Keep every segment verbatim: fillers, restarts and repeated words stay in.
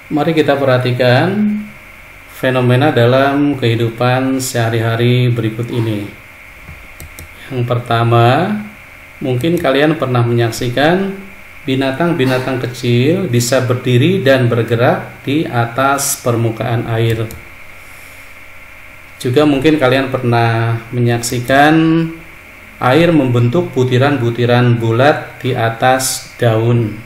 Mari kita perhatikan fenomena dalam kehidupan sehari-hari berikut ini. Yang pertama, mungkin kalian pernah menyaksikan binatang-binatang kecil bisa berdiri dan bergerak di atas permukaan air. Juga mungkin kalian pernah menyaksikan air membentuk butiran-butiran bulat di atas daun.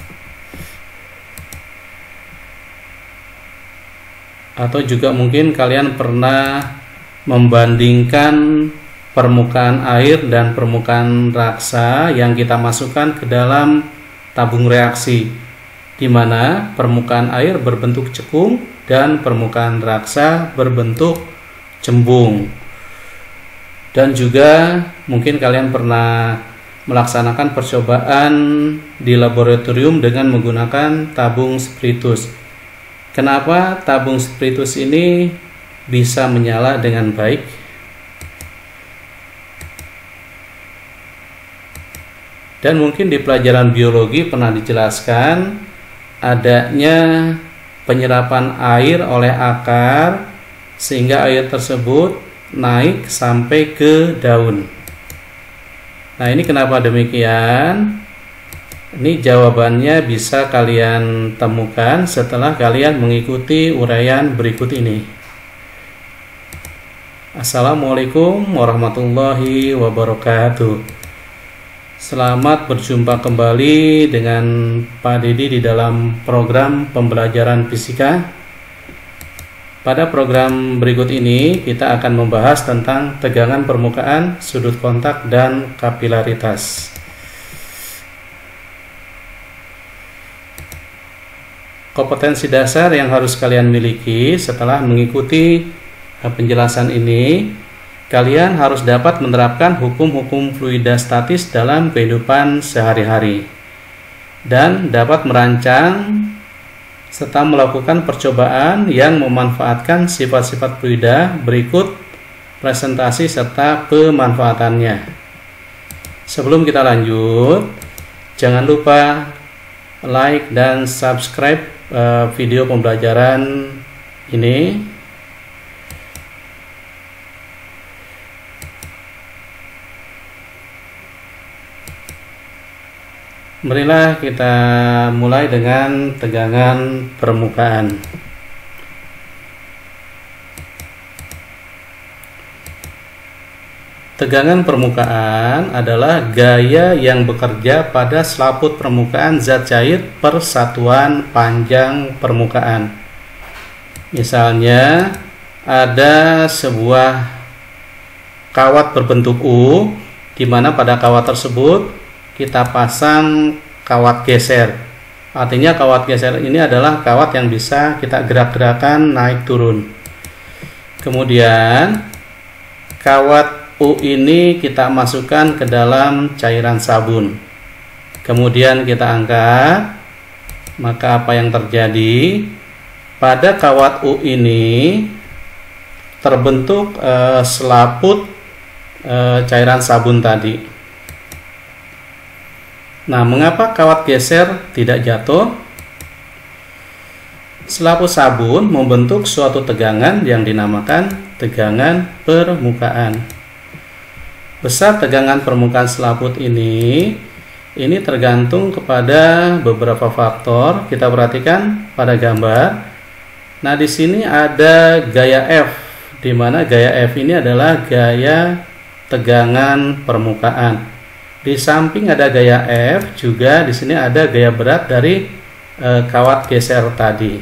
Atau juga mungkin kalian pernah membandingkan permukaan air dan permukaan raksa yang kita masukkan ke dalam tabung reaksi, di mana permukaan air berbentuk cekung dan permukaan raksa berbentuk cembung. Dan juga mungkin kalian pernah melaksanakan percobaan di laboratorium dengan menggunakan tabung spiritus. Kenapa tabung spiritus ini bisa menyala dengan baik? Dan mungkin di pelajaran biologi pernah dijelaskan adanya penyerapan air oleh akar sehingga air tersebut naik sampai ke daun. Nah, ini kenapa demikian? Ini jawabannya bisa kalian temukan setelah kalian mengikuti uraian berikut ini. Assalamualaikum warahmatullahi wabarakatuh. Selamat berjumpa kembali dengan Pak Dedi di dalam program pembelajaran fisika. Pada program berikut ini kita akan membahas tentang tegangan permukaan, sudut kontak, dan kapilaritas. Kompetensi dasar yang harus kalian miliki setelah mengikuti penjelasan ini, kalian harus dapat menerapkan hukum-hukum fluidastatis dalam kehidupan sehari-hari dan dapat merancang serta melakukan percobaan yang memanfaatkan sifat-sifat fluida berikut presentasi serta pemanfaatannya. Sebelum kita lanjut, jangan lupa like dan subscribe uh, video pembelajaran ini. Marilah kita mulai dengan tegangan permukaan. Tegangan permukaan adalah gaya yang bekerja pada selaput permukaan zat cair per satuan panjang permukaan. Misalnya, ada sebuah kawat berbentuk U, di mana pada kawat tersebut kita pasang kawat geser. Artinya kawat geser ini adalah kawat yang bisa kita gerak-gerakan naik turun. Kemudian kawat U ini kita masukkan ke dalam cairan sabun. Kemudian kita angkat. Maka apa yang terjadi? Pada kawat U ini terbentuk eh, selaput eh, cairan sabun tadi. Nah, mengapa kawat geser tidak jatuh? Selaput sabun membentuk suatu tegangan yang dinamakan tegangan permukaan. Besar tegangan permukaan selaput ini, ini tergantung kepada beberapa faktor. Kita perhatikan pada gambar. Nah, di sini ada gaya F, di mana gaya F ini adalah gaya tegangan permukaan. Di samping ada gaya F, juga di sini ada gaya berat dari e, kawat geser tadi.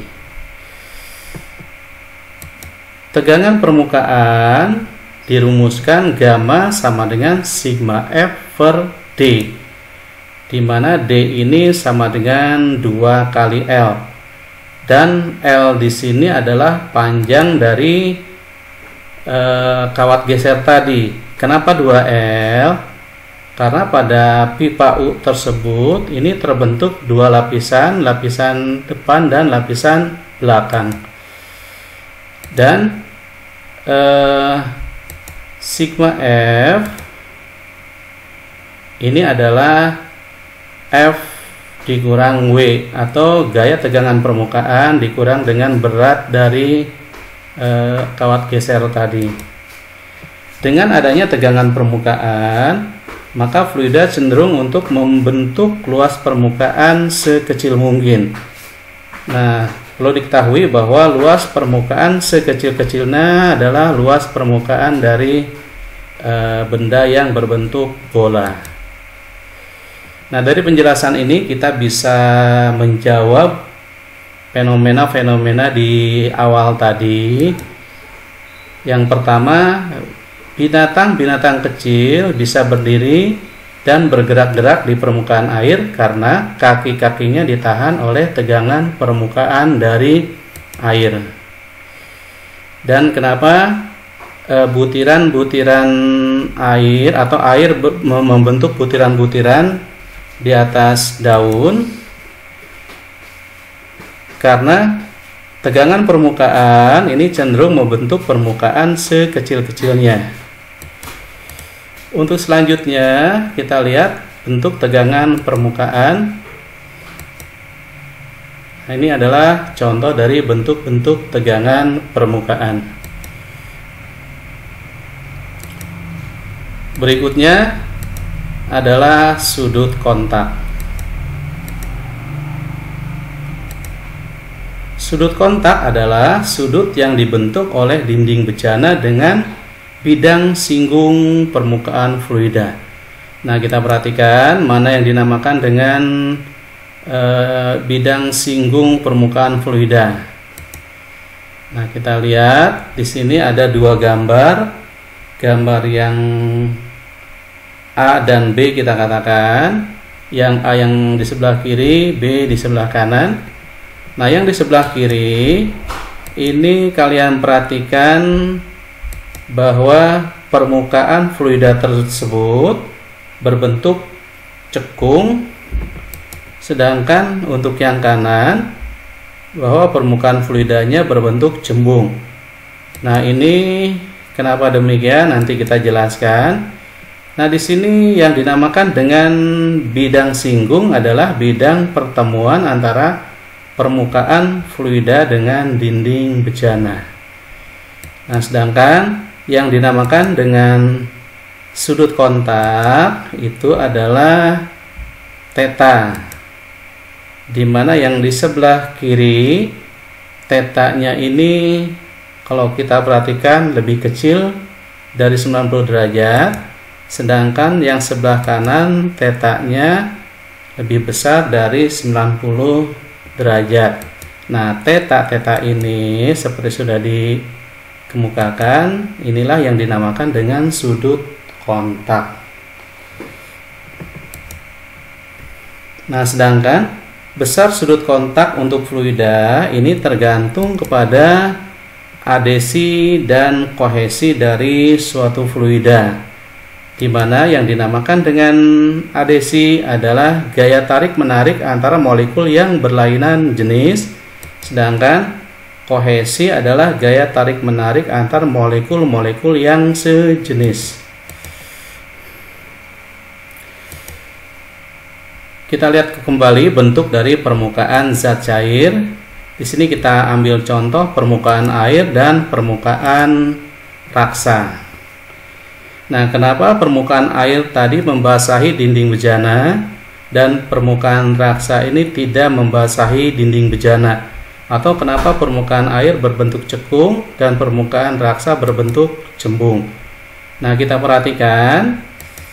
Tegangan permukaan dirumuskan gamma sama dengan sigma F per D, di mana D ini sama dengan dua kali L, dan L di sini adalah panjang dari e, kawat geser tadi. Kenapa dua L? Karena pada pipa U tersebut ini terbentuk dua lapisan, lapisan depan dan lapisan belakang. Dan eh, sigma F ini adalah F dikurang W, atau gaya tegangan permukaan dikurang dengan berat dari eh, kawat geser tadi. Dengan adanya tegangan permukaan, maka fluida cenderung untuk membentuk luas permukaan sekecil mungkin. Nah, perlu diketahui bahwa luas permukaan sekecil-kecilnya adalah luas permukaan dari e, benda yang berbentuk bola. Nah, dari penjelasan ini kita bisa menjawab fenomena-fenomena di awal tadi. Yang pertama, binatang-binatang kecil bisa berdiri dan bergerak-gerak di permukaan air karena kaki-kakinya ditahan oleh tegangan permukaan dari air. Dan kenapa e, butiran-butiran air atau air membentuk butiran-butiran di atas daun? Karena tegangan permukaan ini cenderung membentuk permukaan sekecil-kecilnya. Untuk selanjutnya kita lihat bentuk tegangan permukaan. Nah, ini adalah contoh dari bentuk-bentuk tegangan permukaan. Berikutnya adalah sudut kontak. Sudut kontak adalah sudut yang dibentuk oleh dinding bejana dengan bidang singgung permukaan fluida. Nah, kita perhatikan mana yang dinamakan dengan e, bidang singgung permukaan fluida. Nah, kita lihat di sini ada dua gambar. Gambar yang A dan B kita katakan, yang A yang di sebelah kiri, B di sebelah kanan. Nah, yang di sebelah kiri ini kalian perhatikan bahwa permukaan fluida tersebut berbentuk cekung, sedangkan untuk yang kanan bahwa permukaan fluidanya berbentuk cembung. Nah, ini kenapa demikian nanti kita jelaskan. Nah, di sini yang dinamakan dengan bidang singgung adalah bidang pertemuan antara permukaan fluida dengan dinding bejana. Nah, sedangkan yang dinamakan dengan sudut kontak itu adalah theta, di mana yang di sebelah kiri tetanya ini kalau kita perhatikan lebih kecil dari sembilan puluh derajat, sedangkan yang sebelah kanan tetanya lebih besar dari sembilan puluh derajat. Nah, theta-theta ini seperti sudah dikemukakan, inilah yang dinamakan dengan sudut kontak. Nah, sedangkan besar sudut kontak untuk fluida ini tergantung kepada adesi dan kohesi dari suatu fluida, di mana yang dinamakan dengan adesi adalah gaya tarik-menarik antara molekul yang berlainan jenis, sedangkan kohesi adalah gaya tarik-menarik antar molekul-molekul yang sejenis. Kita lihat kembali bentuk dari permukaan zat cair. Di sini kita ambil contoh permukaan air dan permukaan raksa. Nah, kenapa permukaan air tadi membasahi dinding bejana dan permukaan raksa ini tidak membasahi dinding bejana? Atau kenapa permukaan air berbentuk cekung dan permukaan raksa berbentuk cembung? Nah, kita perhatikan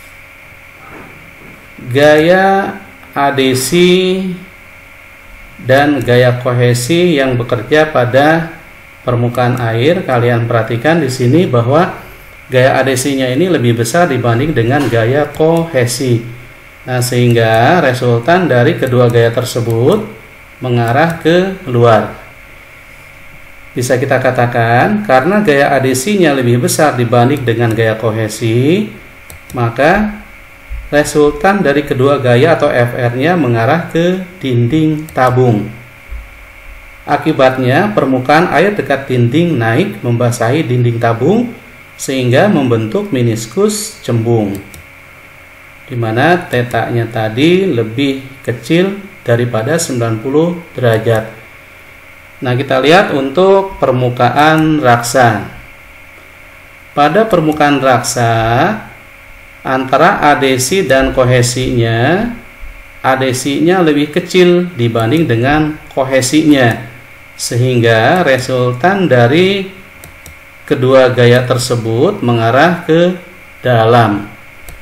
gaya adesi dan gaya kohesi yang bekerja pada permukaan air. Kalian perhatikan di sini bahwa gaya adesinya ini lebih besar dibanding dengan gaya kohesi. Nah, sehingga resultan dari kedua gaya tersebut mengarah ke luar. Bisa kita katakan karena gaya adesinya lebih besar dibanding dengan gaya kohesi, maka resultan dari kedua gaya atau F R-nya mengarah ke dinding tabung. Akibatnya permukaan air dekat dinding naik membasahi dinding tabung sehingga membentuk meniskus cembung, di mana tetanya tadi lebih kecil daripada sembilan puluh derajat. Nah, kita lihat untuk permukaan raksa. Pada permukaan raksa, antara adesi dan kohesinya, adesinya lebih kecil dibanding dengan kohesinya, sehingga resultan dari kedua gaya tersebut mengarah ke dalam.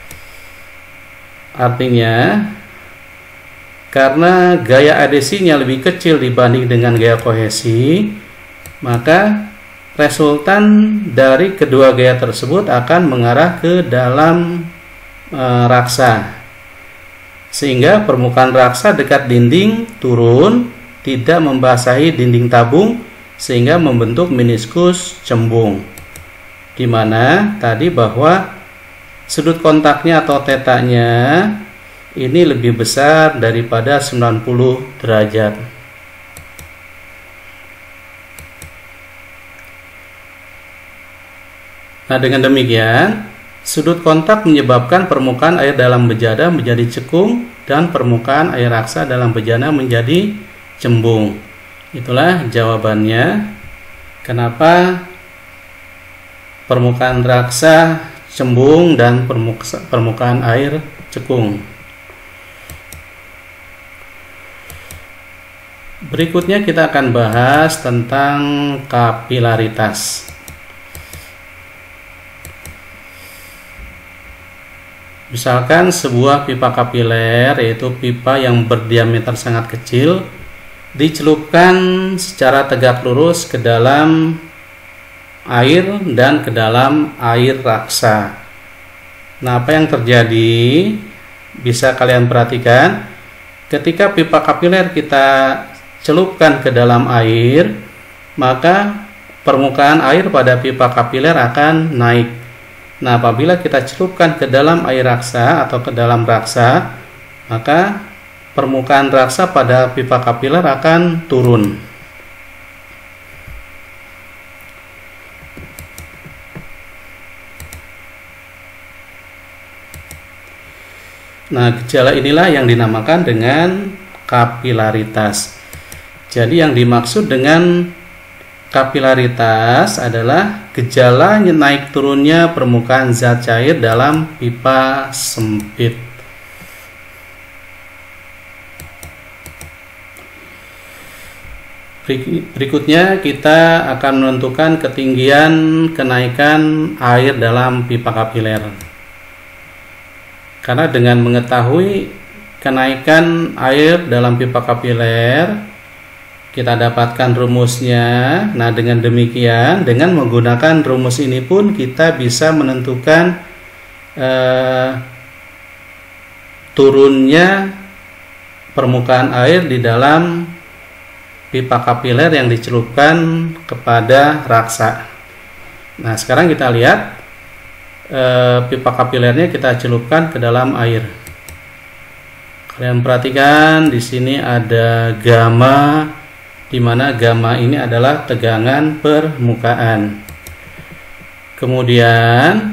Artinya, karena gaya adesinya lebih kecil dibanding dengan gaya kohesi, maka resultan dari kedua gaya tersebut akan mengarah ke dalam e, raksa, sehingga permukaan raksa dekat dinding turun, tidak membasahi dinding tabung, sehingga membentuk meniskus cembung, di mana tadi bahwa sudut kontaknya atau tetanya ini lebih besar daripada sembilan puluh derajat. Nah, dengan demikian, sudut kontak menyebabkan permukaan air dalam bejana menjadi cekung dan permukaan air raksa dalam bejana menjadi cembung. Itulah jawabannya kenapa permukaan raksa cembung dan permuka, permukaan air cekung. Berikutnya kita akan bahas tentang kapilaritas. Misalkan sebuah pipa kapiler, yaitu pipa yang berdiameter sangat kecil, dicelupkan secara tegak lurus ke dalam air dan ke dalam air raksa. Nah, apa yang terjadi? Bisa kalian perhatikan, ketika pipa kapiler kita celupkan ke dalam air, maka permukaan air pada pipa kapiler akan naik. Nah, apabila kita celupkan ke dalam air raksa atau ke dalam raksa, maka permukaan raksa pada pipa kapiler akan turun. Nah, gejala inilah yang dinamakan dengan kapilaritas. Jadi yang dimaksud dengan kapilaritas adalah gejala naik turunnya permukaan zat cair dalam pipa sempit. Berikutnya kita akan menentukan ketinggian kenaikan air dalam pipa kapiler. Karena dengan mengetahui kenaikan air dalam pipa kapiler, kita dapatkan rumusnya. Nah, dengan demikian, dengan menggunakan rumus ini pun kita bisa menentukan eh, turunnya permukaan air di dalam pipa kapiler yang dicelupkan kepada raksa. Nah, sekarang kita lihat eh, pipa kapilernya kita celupkan ke dalam air. Kalian perhatikan di sini ada gamma, di mana gamma ini adalah tegangan permukaan. Kemudian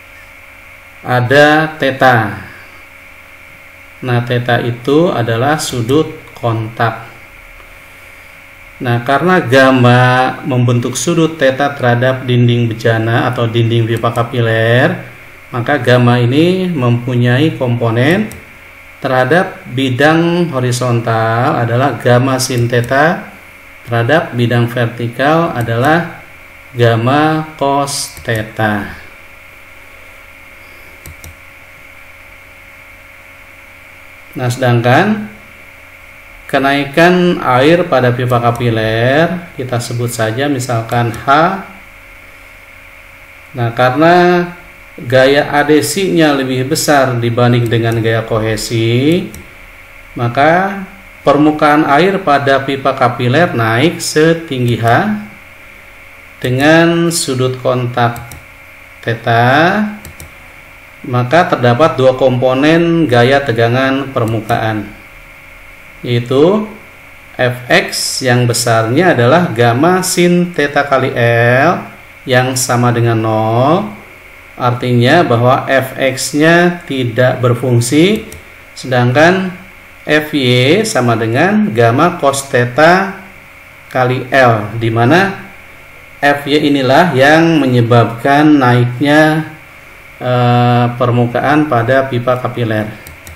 ada theta. Nah, theta itu adalah sudut kontak. Nah, karena gamma membentuk sudut theta terhadap dinding bejana atau dinding pipa kapiler, maka gamma ini mempunyai komponen terhadap bidang horizontal adalah gamma sin theta, terhadap bidang vertikal adalah gamma cos theta. Nah, sedangkan kenaikan air pada pipa kapiler kita sebut saja misalkan H. Nah, karena gaya adesinya lebih besar dibanding dengan gaya kohesi, maka permukaan air pada pipa kapiler naik setinggi H dengan sudut kontak theta, maka terdapat dua komponen gaya tegangan permukaan, yaitu Fx yang besarnya adalah gamma sin theta kali L yang sama dengan nol, artinya bahwa Fx-nya tidak berfungsi, sedangkan F Y sama dengan gamma cos theta kali L, di mana F Y inilah yang menyebabkan naiknya eh, permukaan pada pipa kapiler.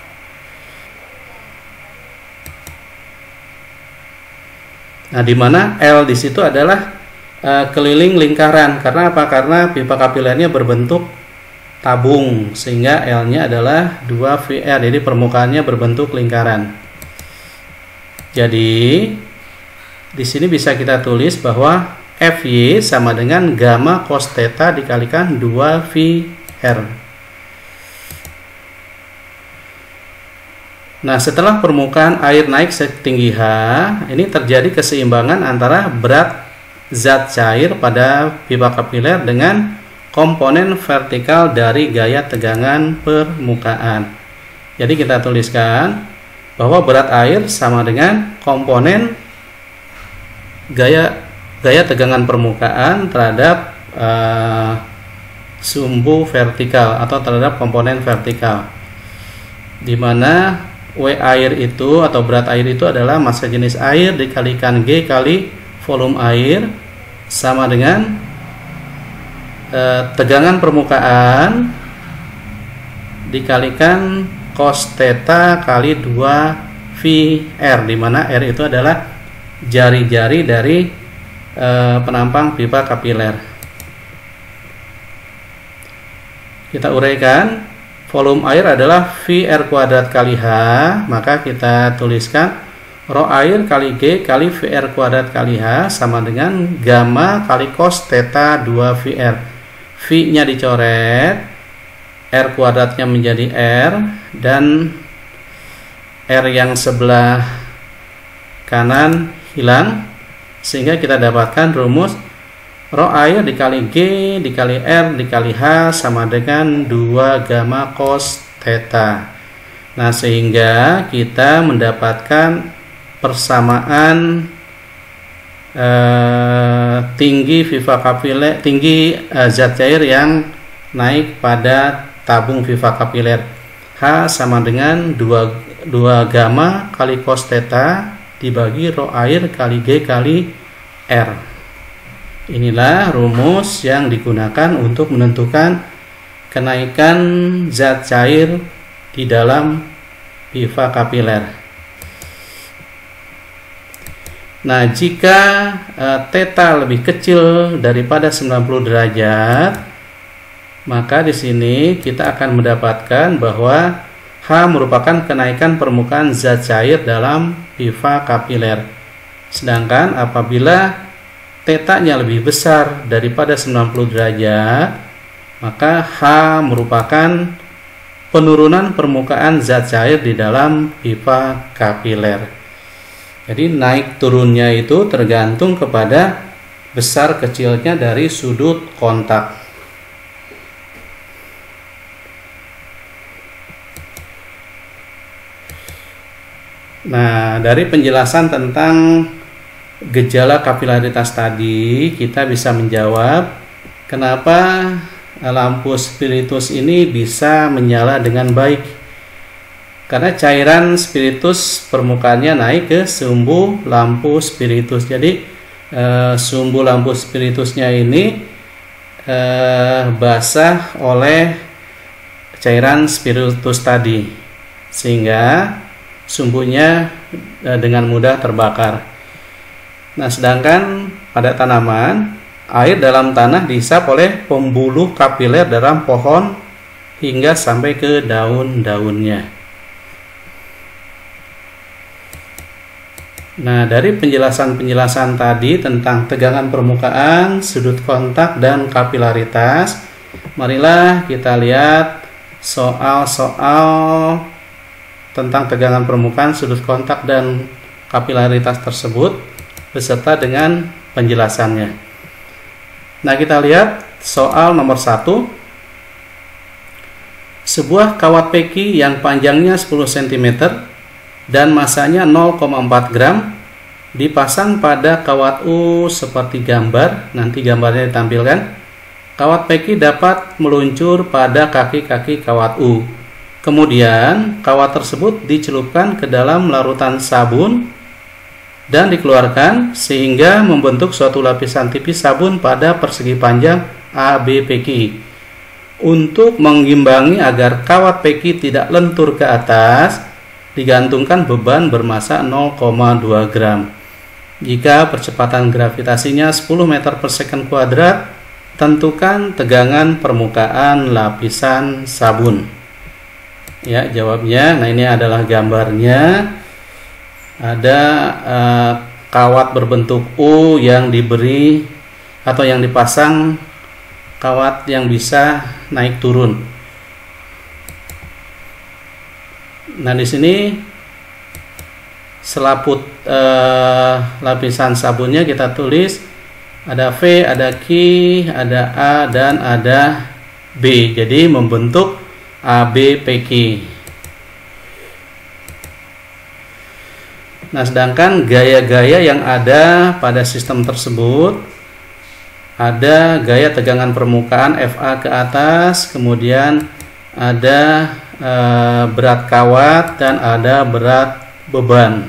Nah, di mana L di situ adalah eh, keliling lingkaran. Karena apa? Karena pipa kapilernya berbentuk tabung, sehingga L-nya adalah dua V R, jadi permukaannya berbentuk lingkaran. Jadi di sini bisa kita tulis bahwa F Y sama dengan gamma cos theta dikalikan dua V R. Nah, setelah permukaan air naik setinggi H, ini terjadi keseimbangan antara berat zat cair pada pipa kapiler dengan komponen vertikal dari gaya tegangan permukaan. Jadi kita tuliskan bahwa berat air sama dengan komponen gaya gaya tegangan permukaan terhadap uh, sumbu vertikal atau terhadap komponen vertikal, di mana W air itu atau berat air itu adalah massa jenis air dikalikan G kali volume air sama dengan Eh, tegangan permukaan dikalikan cos theta kali dua V R, di mana R itu adalah jari-jari dari eh, penampang pipa kapiler. Kita uraikan, volume air adalah V R kuadrat kali H, maka kita tuliskan rho air kali G kali V R kuadrat kali H sama dengan gamma kali cos theta dua V R. V-nya dicoret, R kuadratnya menjadi R, dan R yang sebelah kanan hilang, sehingga kita dapatkan rumus rho air dikali G dikali R dikali H sama dengan dua gamma cos theta. Nah, sehingga kita mendapatkan persamaan Eh, tinggi pipa kapiler, tinggi eh, zat cair yang naik pada tabung pipa kapiler. H sama dengan dua gamma kali cos theta dibagi rho air kali G kali R. Inilah rumus yang digunakan untuk menentukan kenaikan zat cair di dalam pipa kapiler. Nah, jika uh, theta lebih kecil daripada sembilan puluh derajat, maka di sini kita akan mendapatkan bahwa H merupakan kenaikan permukaan zat cair dalam pipa kapiler. Sedangkan apabila theta-nya lebih besar daripada sembilan puluh derajat, maka H merupakan penurunan permukaan zat cair di dalam pipa kapiler. Jadi naik turunnya itu tergantung kepada besar kecilnya dari sudut kontak. Nah, dari penjelasan tentang gejala kapilaritas tadi, kita bisa menjawab kenapa lampu spiritus ini bisa menyala dengan baik. Karena cairan spiritus permukaannya naik ke sumbu lampu spiritus. Jadi e, sumbu lampu spiritusnya ini e, basah oleh cairan spiritus tadi, sehingga sumbunya e, dengan mudah terbakar. Nah, sedangkan pada tanaman, air dalam tanah dihisap oleh pembuluh kapiler dalam pohon hingga sampai ke daun-daunnya. Nah, dari penjelasan-penjelasan tadi tentang tegangan permukaan, sudut kontak, dan kapilaritas, marilah kita lihat soal-soal tentang tegangan permukaan, sudut kontak, dan kapilaritas tersebut beserta dengan penjelasannya. Nah, kita lihat soal nomor satu. Sebuah kawat peki yang panjangnya sepuluh sentimeter dan masanya nol koma empat gram dipasang pada kawat U seperti gambar. Nanti gambarnya ditampilkan. Kawat peki dapat meluncur pada kaki-kaki kawat U. Kemudian kawat tersebut dicelupkan ke dalam larutan sabun dan dikeluarkan sehingga membentuk suatu lapisan tipis sabun pada persegi panjang A B P Q. Untuk mengimbangi agar kawat P Q tidak lentur ke atas, digantungkan beban bermassa nol koma dua gram. Jika percepatan gravitasinya sepuluh meter per second kuadrat, tentukan tegangan permukaan lapisan sabun. Ya, jawabnya. Nah, ini adalah gambarnya. Ada uh, kawat berbentuk U yang diberi atau yang dipasang kawat yang bisa naik turun. Nah, di sini selaput uh, lapisan sabunnya kita tulis ada V, ada Q, ada A, dan ada B. Jadi membentuk A B P Q. Nah, sedangkan gaya-gaya yang ada pada sistem tersebut, ada gaya tegangan permukaan F A ke atas, kemudian ada e, berat kawat, dan ada berat beban.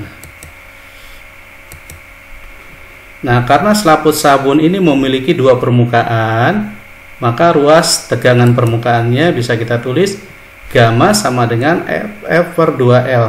Nah, karena selaput sabun ini memiliki dua permukaan, maka ruas tegangan permukaannya bisa kita tulis gamma sama dengan F, F per dua L.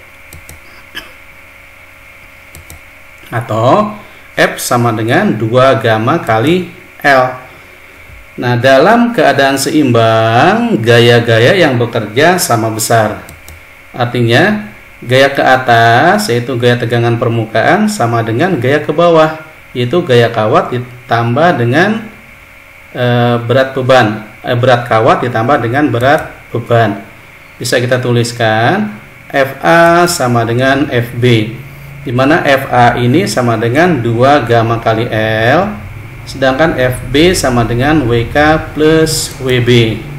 Atau F sama dengan dua gamma kali L. Nah, dalam keadaan seimbang, gaya-gaya yang bekerja sama besar. Artinya, gaya ke atas, yaitu gaya tegangan permukaan, sama dengan gaya ke bawah, yaitu gaya kawat ditambah dengan e, berat beban. E, berat kawat ditambah dengan berat beban. Bisa kita tuliskan F A sama dengan F B, di mana F A ini sama dengan dua gamma kali L, sedangkan F B sama dengan W K plus W B.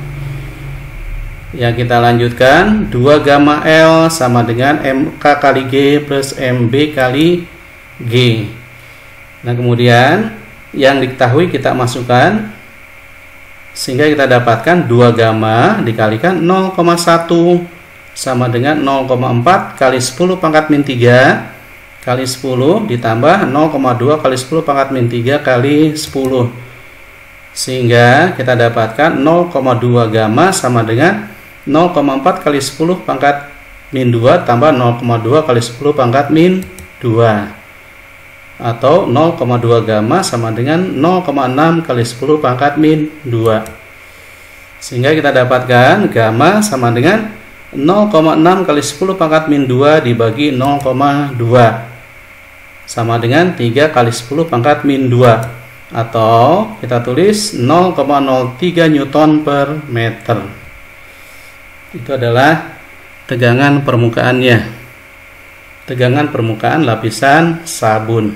Ya, kita lanjutkan. dua gamma L sama dengan M K kali G plus M B kali G. Nah, kemudian yang diketahui kita masukkan, sehingga kita dapatkan dua gamma dikalikan nol koma satu sama dengan nol koma empat kali sepuluh pangkat min tiga kali sepuluh ditambah nol koma dua kali sepuluh pangkat min tiga kali sepuluh, sehingga kita dapatkan nol koma dua gamma sama dengan nol koma empat kali sepuluh pangkat min dua tambah nol koma dua kali sepuluh pangkat min dua, atau nol koma dua gamma sama dengan nol koma enam kali sepuluh pangkat min dua, sehingga kita dapatkan gamma sama dengan nol koma enam kali sepuluh pangkat min dua dibagi nol koma dua sama dengan tiga kali sepuluh pangkat min dua, atau kita tulis nol koma nol tiga newton per meter. Itu adalah tegangan permukaannya, tegangan permukaan lapisan sabun.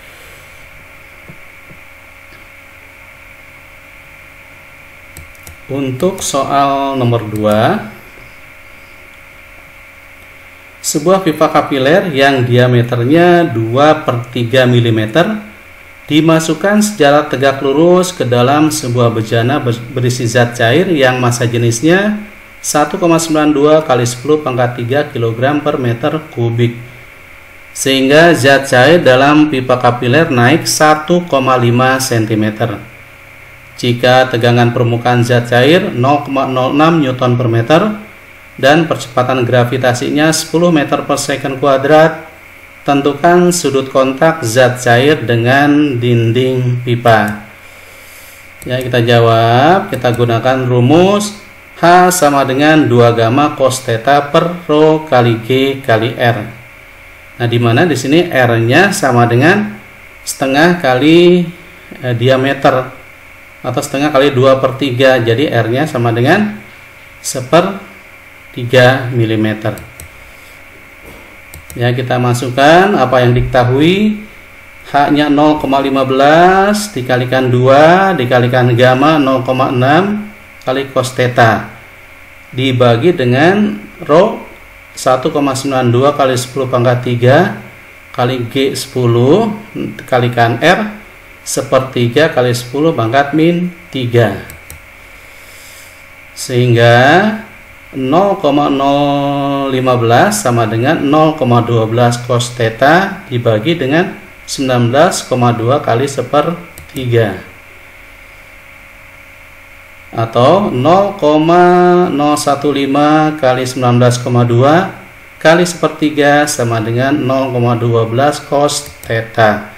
Untuk soal nomor dua, sebuah pipa kapiler yang diameternya dua per tiga milimeter dimasukkan secara tegak lurus ke dalam sebuah bejana berisi zat cair yang massa jenisnya satu koma sembilan dua kali sepuluh pangkat tiga kilogram per meter kubik, sehingga zat cair dalam pipa kapiler naik satu koma lima sentimeter. Jika tegangan permukaan zat cair nol koma nol enam newton per meter dan percepatan gravitasinya sepuluh meter per second kuadrat, tentukan sudut kontak zat cair dengan dinding pipa. Ya, kita jawab, kita gunakan rumus H sama dengan dua gamma cos theta per rho kali G kali R. Nah, di mana di sini R-nya sama dengan setengah kali eh, diameter atau setengah kali dua per tiga, jadi R-nya sama dengan sepertiga milimeter. Ya, kita masukkan apa yang diketahui. H-nya nol koma lima belas dikalikan dua dikalikan gamma nol koma enam kali cos theta dibagi dengan rho satu koma sembilan dua kali sepuluh pangkat tiga kali G sepuluh dikalikan R sepertiga kali sepuluh pangkat min tiga, sehingga nol koma nol lima belas sama dengan nol koma satu dua cos theta dibagi dengan sembilan belas koma dua kali sepertiga, atau nol koma nol satu lima kali sembilan belas koma dua kali sepertiga sama dengan nol koma satu dua cos theta,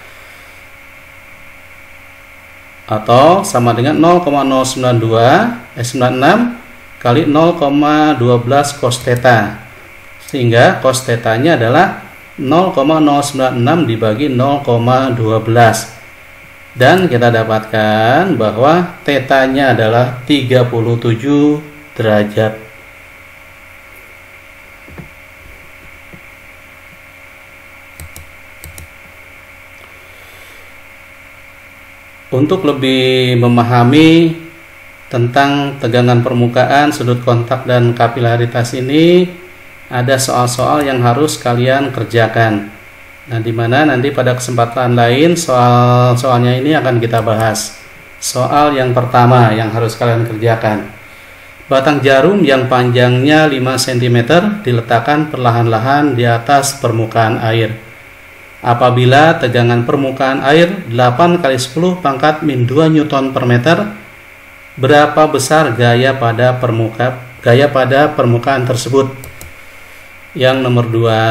atau sama dengan nol koma nol sembilan dua eh sembilan enam kali nol koma satu dua cos theta, sehingga cos theta nya adalah nol koma nol sembilan enam dibagi nol koma satu dua, dan kita dapatkan bahwa theta nya adalah tiga puluh tujuh derajat. Untuk lebih memahami tentang tegangan permukaan, sudut kontak, dan kapilaritas ini, ada soal-soal yang harus kalian kerjakan. Nah, dimana nanti pada kesempatan lain soal-soalnya ini akan kita bahas. Soal yang pertama yang harus kalian kerjakan. Batang jarum yang panjangnya lima sentimeter diletakkan perlahan-lahan di atas permukaan air. Apabila tegangan permukaan air delapan kali sepuluh pangkat min dua newton per meter, berapa besar gaya pada permuka gaya pada permukaan tersebut? Yang nomor dua,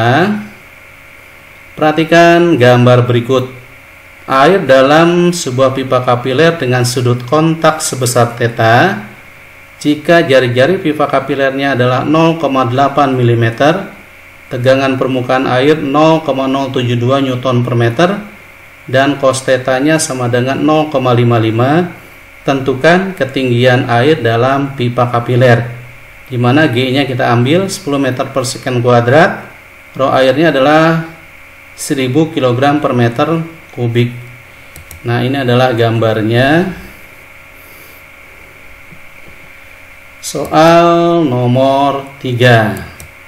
perhatikan gambar berikut. Air dalam sebuah pipa kapiler dengan sudut kontak sebesar theta. Jika jari-jari pipa kapilernya adalah nol koma delapan milimeter, tegangan permukaan air nol koma nol tujuh dua newton per meter, dan cos theta-nya sama dengan nol koma lima lima. Tentukan ketinggian air dalam pipa kapiler, di mana G-nya kita ambil sepuluh meter per second kuadrat, rho airnya adalah seribu kilogram per meter kubik. Nah, ini adalah gambarnya. Soal nomor tiga.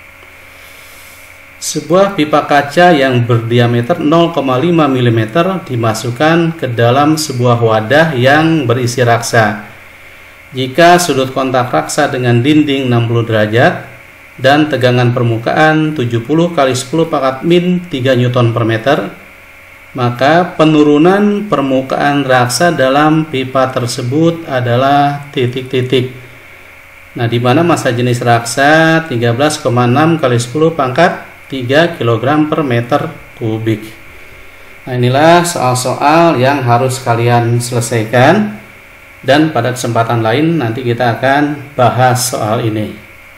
Sebuah pipa kaca yang berdiameter nol koma lima milimeter dimasukkan ke dalam sebuah wadah yang berisi raksa. Jika sudut kontak raksa dengan dinding enam puluh derajat dan tegangan permukaan tujuh puluh kali sepuluh pangkat min tiga newton per meter, maka penurunan permukaan raksa dalam pipa tersebut adalah titik-titik. Nah, di mana massa jenis raksa tiga belas koma enam kali sepuluh pangkat tiga kilogram per meter kubik. Nah, inilah soal-soal yang harus kalian selesaikan, dan pada kesempatan lain nanti kita akan bahas soal ini.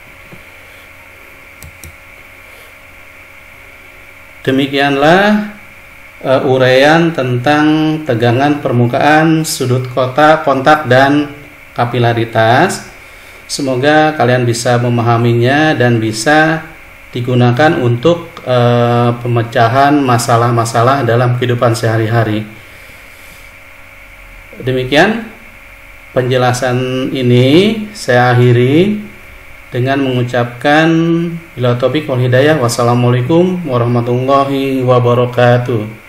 Demikianlah uh, uraian tentang tegangan permukaan, sudut kotak, kontak, dan kapilaritas. Semoga kalian bisa memahaminya dan bisa digunakan untuk e, pemecahan masalah-masalah dalam kehidupan sehari-hari. Demikian penjelasan ini saya akhiri dengan mengucapkan bila taufik wal hidayah. Wassalamualaikum warahmatullahi wabarakatuh.